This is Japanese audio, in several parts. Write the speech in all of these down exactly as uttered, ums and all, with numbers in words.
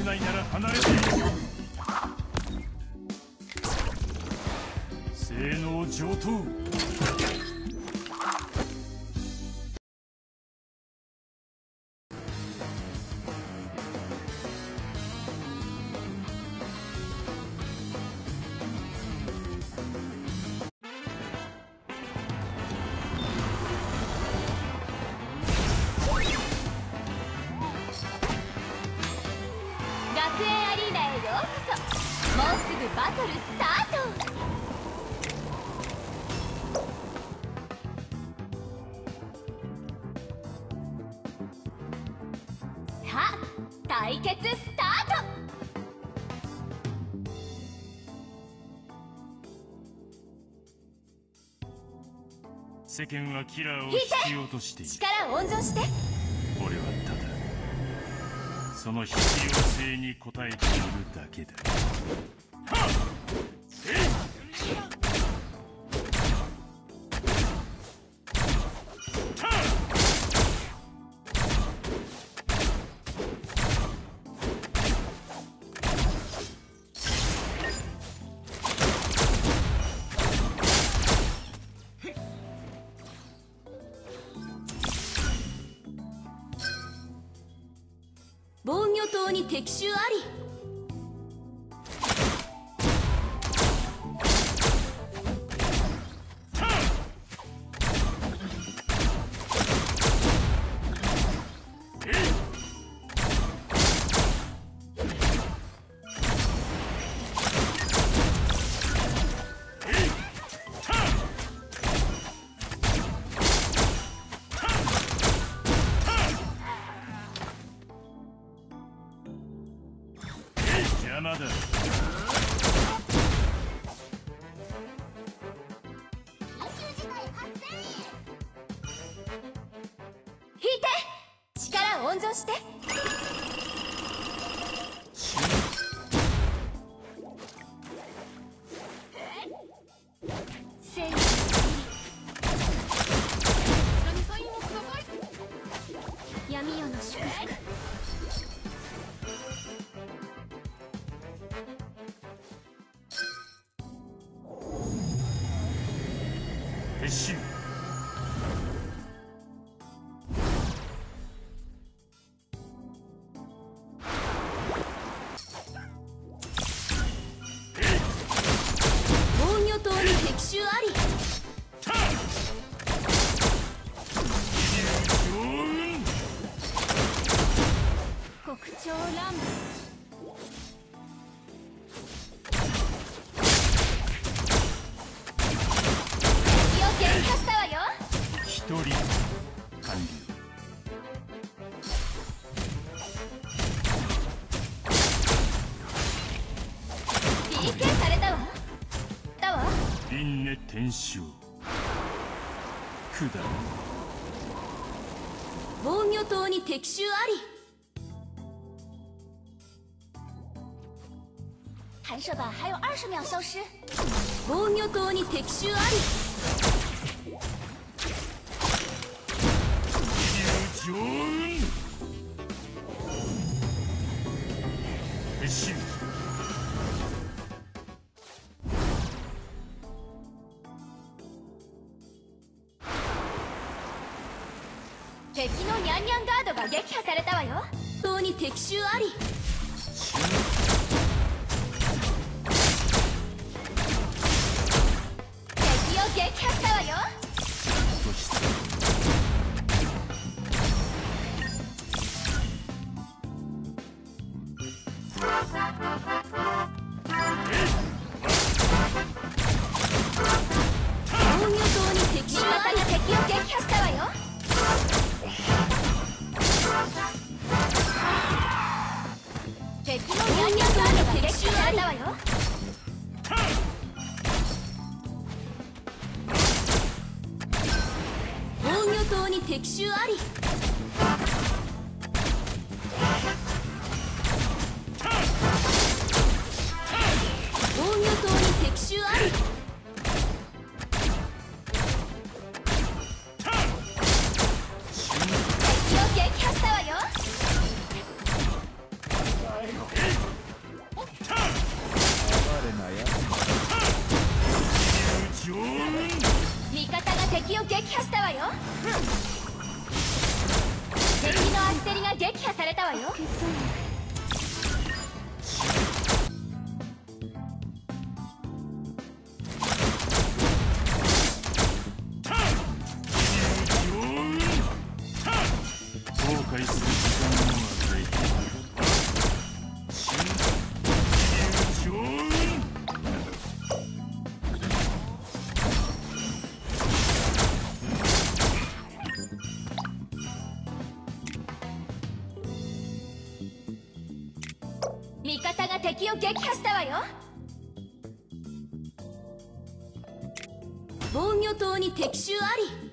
ないなら離れている。性能上等。 学園アリーナへようこそ。もうすぐバトルスタート。さあ対決スタート。 世間はキラーを必要としている。 力を温存して。 俺はただその必要性に応えているだけだ。はっ！えい！ 防御塔に敵襲あり。 邪魔だ。 引いて。力を温存して。せい。闇夜の祝福。 撤収。 防御塔に敵襲あり。国鳥乱舞。 一人完了。 ピーケー されたわ。だわ。 輪廻転生。くだらん。 防御塔に敵襲あり。弹射板还有二十秒消失。防御塔に敵襲あり。 上運。撤収。 敵のニャンニャンガードが撃破されたわよ。塔に敵襲あり。敵を撃破したわよ。防御塔に敵襲あり。敵を撃破したわよ。敵のニャンニャンガードが撃破されたわよ。防御塔に敵襲あり。防御塔に敵襲あり。敵を撃破したわよ。 敵を撃破したわよ。敵のアステリが撃破されたわよ。 後悔する時間を与えてやる。 味方が敵を撃破したわよ。防御塔に敵襲あり。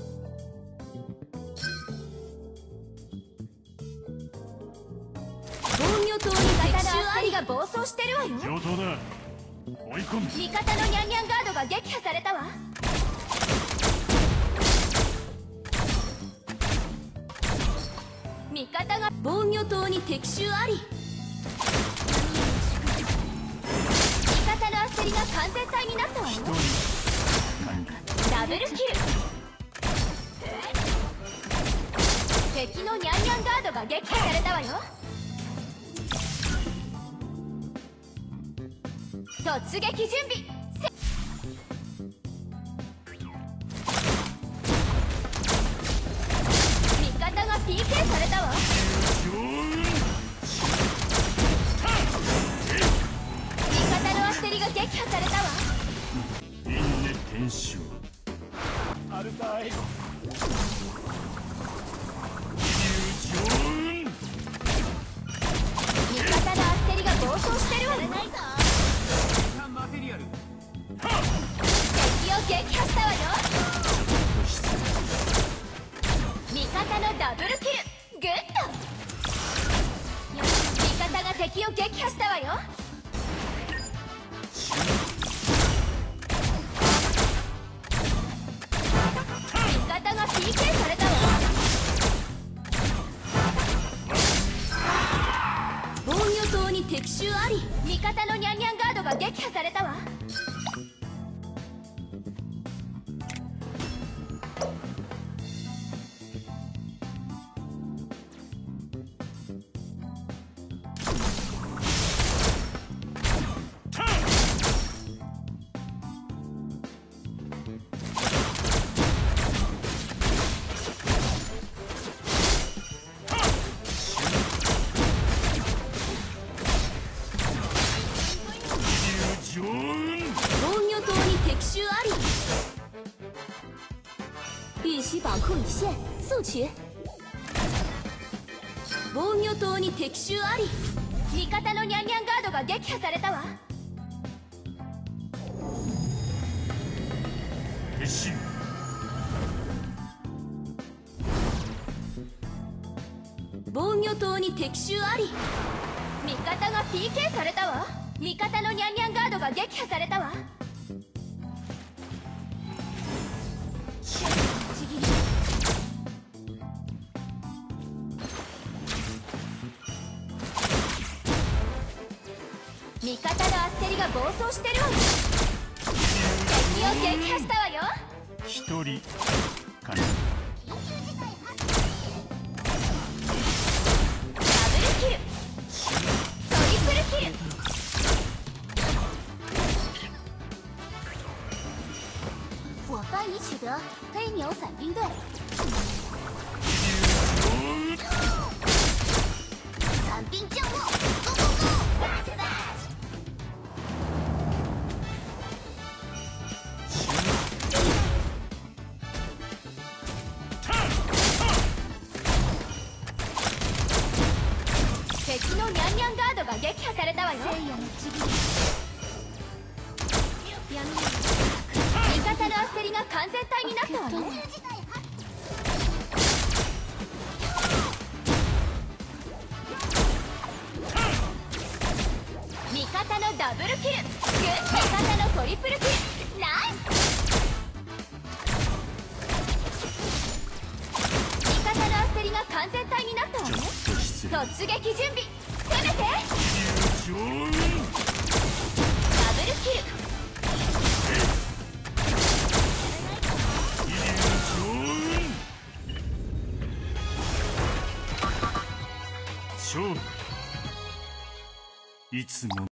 防御塔に敵襲ありが暴走してるわよ。 上等だ。追い込む。 味方のニャンニャンガードが撃破されたわ。味方が防御塔に敵襲あり。味方のアステリが完全体になったわよ。ダブルキル。敵のニャンニャンガードが撃破されたわよ。突撃準備。味方が ピーケー されたわ。味方のアステリが撃破されたわ。 輪廻転生。アルタエゴ。 味方のアステリが暴走してるわよ。敵を撃破したわよ。味方のダブルキル。グッド。味方が敵を撃破したわよ。味方が ピーケー されたわ。防御塔に敵襲あり。味方のニャンニャンガードが撃破されたわ。玉溪宝库已现，速取。防御塔に敵襲あり。味方のニャンニャンガードが撃破されたわ。 撤収。 防御塔に敵襲あり。味方が ピーケー されたわ。味方のニャンニャンガードが撃破されたわ。味方のアステリが暴走してるわよ。敵を撃破したわよ。 一人かな。 ダブルキル。トリプルキル。 我方已取得黑牛伞兵队。伞兵降落 ，Go Go Go！ 敵のニャンニャンガードが撃破されたわよ。味方のアステリが完全体になったわね。味方のダブルキル。味方のトリプルキル。ナイス。味方のアステリが完全体になったわね。突撃準備。攻めて。ダブルキル。味勝負いつも